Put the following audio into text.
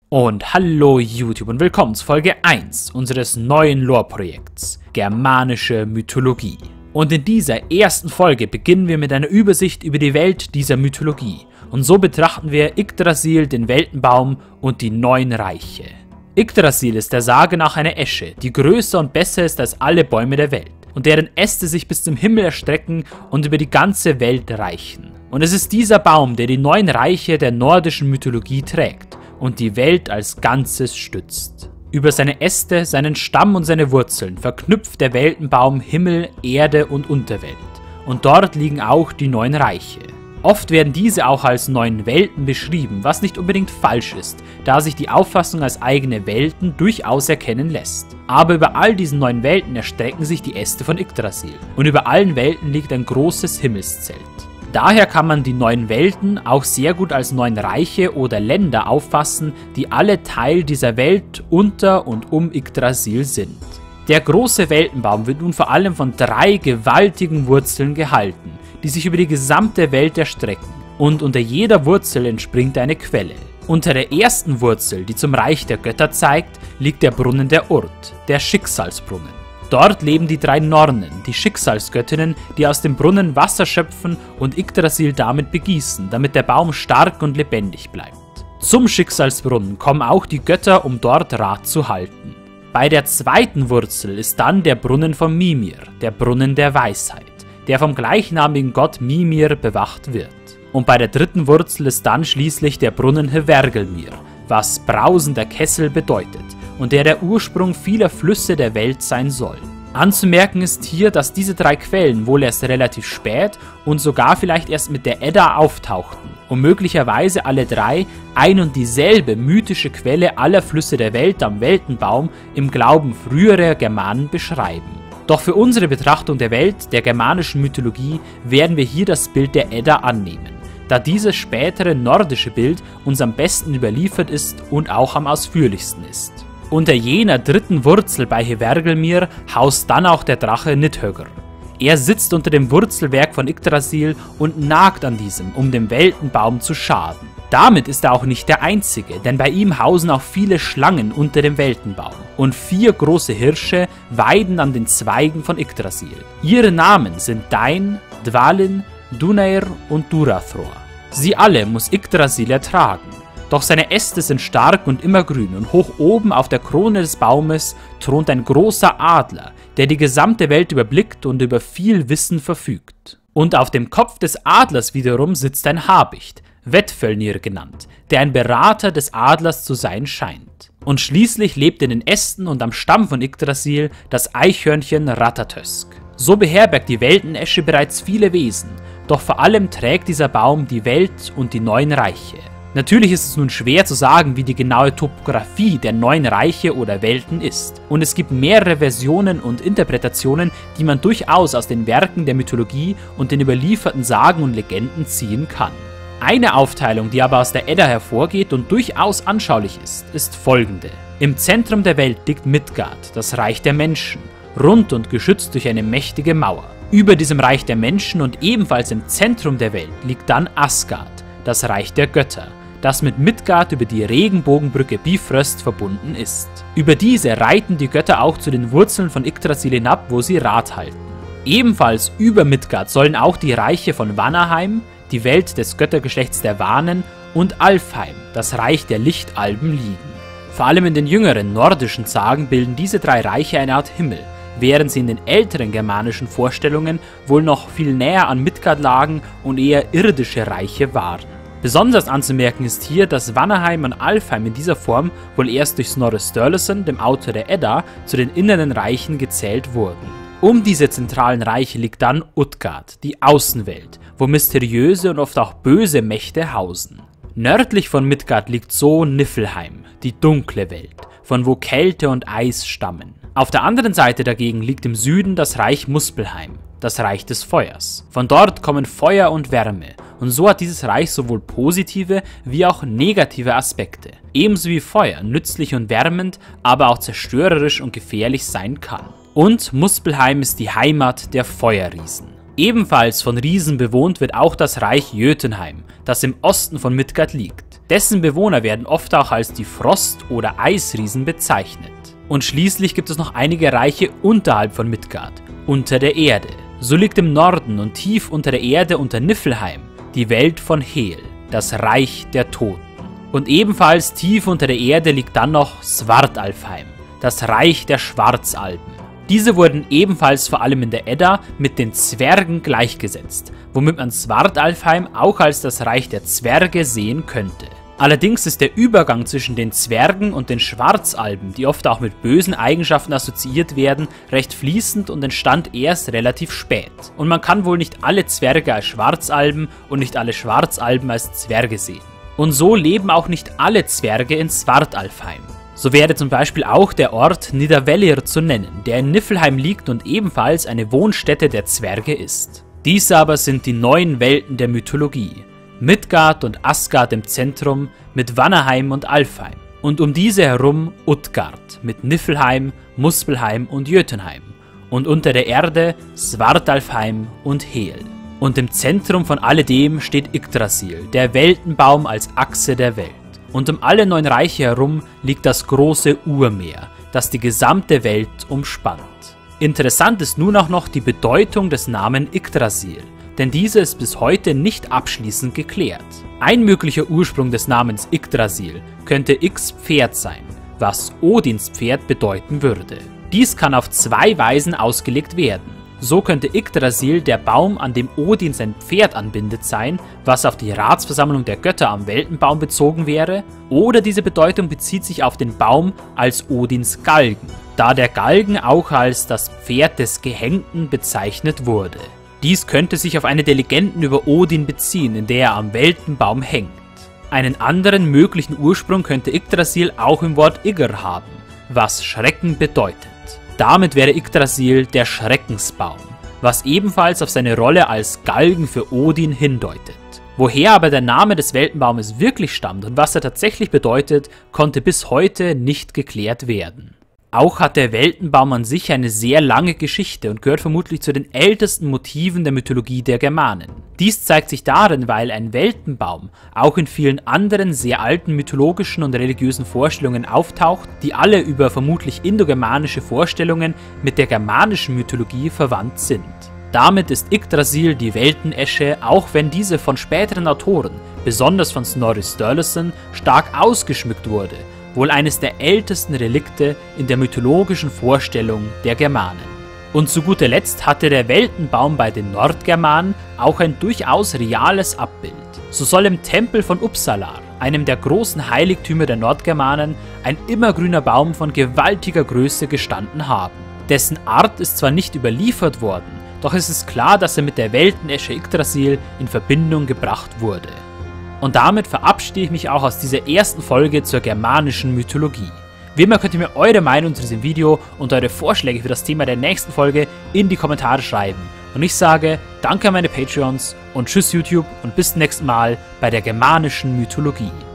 Und hallo YouTube und willkommen zu Folge 1 unseres neuen Lore-Projekts Germanische Mythologie. Und in dieser ersten Folge beginnen wir mit einer Übersicht über die Welt dieser Mythologie. Und so betrachten wir Yggdrasil, den Weltenbaum und die 9 Reiche. Yggdrasil ist der Sage nach eine Esche, die größer und besser ist als alle Bäume der Welt und deren Äste sich bis zum Himmel erstrecken und über die ganze Welt reichen. Und es ist dieser Baum, der die 9 Reiche der nordischen Mythologie trägt und die Welt als Ganzes stützt. Über seine Äste, seinen Stamm und seine Wurzeln verknüpft der Weltenbaum Himmel, Erde und Unterwelt. Und dort liegen auch die 9 Reiche. Oft werden diese auch als 9 Welten beschrieben, was nicht unbedingt falsch ist, da sich die Auffassung als eigene Welten durchaus erkennen lässt. Aber über all diesen 9 Welten erstrecken sich die Äste von Yggdrasil. Und über allen Welten liegt ein großes Himmelszelt. Daher kann man die 9 Welten auch sehr gut als 9 Reiche oder Länder auffassen, die alle Teil dieser Welt unter und um Yggdrasil sind. Der große Weltenbaum wird nun vor allem von 3 gewaltigen Wurzeln gehalten, die sich über die gesamte Welt erstrecken, und unter jeder Wurzel entspringt eine Quelle. Unter der ersten Wurzel, die zum Reich der Götter zeigt, liegt der Brunnen der Urd, der Schicksalsbrunnen. Dort leben die 3 Nornen, die Schicksalsgöttinnen, die aus dem Brunnen Wasser schöpfen und Yggdrasil damit begießen, damit der Baum stark und lebendig bleibt. Zum Schicksalsbrunnen kommen auch die Götter, um dort Rat zu halten. Bei der zweiten Wurzel ist dann der Brunnen von Mimir, der Brunnen der Weisheit, der vom gleichnamigen Gott Mimir bewacht wird. Und bei der dritten Wurzel ist dann schließlich der Brunnen Hvergelmir, was brausender Kessel bedeutet und der Ursprung vieler Flüsse der Welt sein soll. Anzumerken ist hier, dass diese 3 Quellen wohl erst relativ spät und sogar vielleicht erst mit der Edda auftauchten und möglicherweise alle 3 ein und dieselbe mythische Quelle aller Flüsse der Welt am Weltenbaum im Glauben früherer Germanen beschreiben. Doch für unsere Betrachtung der Welt, der germanischen Mythologie, werden wir hier das Bild der Edda annehmen, da dieses spätere nordische Bild uns am besten überliefert ist und auch am ausführlichsten ist. Unter jener dritten Wurzel bei Hvergelmir haust dann auch der Drache Nidhöggr. Er sitzt unter dem Wurzelwerk von Yggdrasil und nagt an diesem, um dem Weltenbaum zu schaden. Damit ist er auch nicht der einzige, denn bei ihm hausen auch viele Schlangen unter dem Weltenbaum und 4 große Hirsche weiden an den Zweigen von Yggdrasil. Ihre Namen sind Dain, Dvalin, Duneir und Durathror. Sie alle muss Yggdrasil ertragen. Doch seine Äste sind stark und immergrün und hoch oben auf der Krone des Baumes thront ein großer Adler, der die gesamte Welt überblickt und über viel Wissen verfügt. Und auf dem Kopf des Adlers wiederum sitzt ein Habicht, Vedfölnir genannt, der ein Berater des Adlers zu sein scheint. Und schließlich lebt in den Ästen und am Stamm von Yggdrasil das Eichhörnchen Ratatosk. So beherbergt die Weltenesche bereits viele Wesen, doch vor allem trägt dieser Baum die Welt und die 9 Reiche. Natürlich ist es nun schwer zu sagen, wie die genaue Topographie der 9 Reiche oder Welten ist. Und es gibt mehrere Versionen und Interpretationen, die man durchaus aus den Werken der Mythologie und den überlieferten Sagen und Legenden ziehen kann. Eine Aufteilung, die aber aus der Edda hervorgeht und durchaus anschaulich ist folgende. Im Zentrum der Welt liegt Midgard, das Reich der Menschen, rund und geschützt durch eine mächtige Mauer. Über diesem Reich der Menschen und ebenfalls im Zentrum der Welt liegt dann Asgard, das Reich der Götter, das mit Midgard über die Regenbogenbrücke Bifröst verbunden ist. Über diese reiten die Götter auch zu den Wurzeln von Yggdrasil hinab, wo sie Rat halten. Ebenfalls über Midgard sollen auch die Reiche von Vanaheim, die Welt des Göttergeschlechts der Vanen, und Alfheim, das Reich der Lichtalben, liegen. Vor allem in den jüngeren nordischen Sagen bilden diese 3 Reiche eine Art Himmel, während sie in den älteren germanischen Vorstellungen wohl noch viel näher an Midgard lagen und eher irdische Reiche waren. Besonders anzumerken ist hier, dass Vanaheim und Alfheim in dieser Form wohl erst durch Snorre Sturluson, dem Autor der Edda, zu den inneren Reichen gezählt wurden. Um diese zentralen Reiche liegt dann Utgard, die Außenwelt, wo mysteriöse und oft auch böse Mächte hausen. Nördlich von Midgard liegt so Niflheim, die dunkle Welt, von wo Kälte und Eis stammen. Auf der anderen Seite dagegen liegt im Süden das Reich Muspelheim, das Reich des Feuers. Von dort kommen Feuer und Wärme, und so hat dieses Reich sowohl positive wie auch negative Aspekte. Ebenso wie Feuer nützlich und wärmend, aber auch zerstörerisch und gefährlich sein kann. Und Muspelheim ist die Heimat der Feuerriesen. Ebenfalls von Riesen bewohnt wird auch das Reich Jötunheim, das im Osten von Midgard liegt. Dessen Bewohner werden oft auch als die Frost- oder Eisriesen bezeichnet. Und schließlich gibt es noch einige Reiche unterhalb von Midgard, unter der Erde. So liegt im Norden und tief unter der Erde unter Niflheim die Welt von Hel, das Reich der Toten. Und ebenfalls tief unter der Erde liegt dann noch Svartalfheim, das Reich der Schwarzalben. Diese wurden ebenfalls vor allem in der Edda mit den Zwergen gleichgesetzt, womit man Svartalfheim auch als das Reich der Zwerge sehen könnte. Allerdings ist der Übergang zwischen den Zwergen und den Schwarzalben, die oft auch mit bösen Eigenschaften assoziiert werden, recht fließend und entstand erst relativ spät. Und man kann wohl nicht alle Zwerge als Schwarzalben und nicht alle Schwarzalben als Zwerge sehen. Und so leben auch nicht alle Zwerge in Svartalfheim. So wäre zum Beispiel auch der Ort Nidavellir zu nennen, der in Niflheim liegt und ebenfalls eine Wohnstätte der Zwerge ist. Dies aber sind die neuen Welten der Mythologie. Midgard und Asgard im Zentrum mit Vanaheim und Alfheim. Und um diese herum Utgard mit Niflheim, Muspelheim und Jötunheim. Und unter der Erde Svartalfheim und Hel. Und im Zentrum von alledem steht Yggdrasil, der Weltenbaum als Achse der Welt. Und um alle 9 Reiche herum liegt das große Urmeer, das die gesamte Welt umspannt. Interessant ist nun auch noch die Bedeutung des Namens Yggdrasil, denn diese ist bis heute nicht abschließend geklärt. Ein möglicher Ursprung des Namens Yggdrasil könnte Yx-Pferd sein, was Odins Pferd bedeuten würde. Dies kann auf 2 Weisen ausgelegt werden. So könnte Yggdrasil der Baum, an dem Odin sein Pferd anbindet sein, was auf die Ratsversammlung der Götter am Weltenbaum bezogen wäre, oder diese Bedeutung bezieht sich auf den Baum als Odins Galgen, da der Galgen auch als das Pferd des Gehängten bezeichnet wurde. Dies könnte sich auf eine der Legenden über Odin beziehen, in der er am Weltenbaum hängt. Einen anderen möglichen Ursprung könnte Yggdrasil auch im Wort Ygr haben, was Schrecken bedeutet. Damit wäre Yggdrasil der Schreckensbaum, was ebenfalls auf seine Rolle als Galgen für Odin hindeutet. Woher aber der Name des Weltenbaumes wirklich stammt und was er tatsächlich bedeutet, konnte bis heute nicht geklärt werden. Auch hat der Weltenbaum an sich eine sehr lange Geschichte und gehört vermutlich zu den ältesten Motiven der Mythologie der Germanen. Dies zeigt sich darin, weil ein Weltenbaum auch in vielen anderen sehr alten mythologischen und religiösen Vorstellungen auftaucht, die alle über vermutlich indogermanische Vorstellungen mit der germanischen Mythologie verwandt sind. Damit ist Yggdrasil die Weltenesche, auch wenn diese von späteren Autoren, besonders von Snorri Sturluson, stark ausgeschmückt wurde, wohl eines der ältesten Relikte in der mythologischen Vorstellung der Germanen. Und zu guter Letzt hatte der Weltenbaum bei den Nordgermanen auch ein durchaus reales Abbild. So soll im Tempel von Uppsalar, einem der großen Heiligtümer der Nordgermanen, ein immergrüner Baum von gewaltiger Größe gestanden haben. Dessen Art ist zwar nicht überliefert worden, doch es ist klar, dass er mit der Weltenesche Yggdrasil in Verbindung gebracht wurde. Und damit verabschiede ich mich auch aus dieser ersten Folge zur germanischen Mythologie. Wie immer könnt ihr mir eure Meinung zu diesem Video und eure Vorschläge für das Thema der nächsten Folge in die Kommentare schreiben. Und ich sage danke an meine Patreons und tschüss YouTube und bis zum nächsten Mal bei der germanischen Mythologie.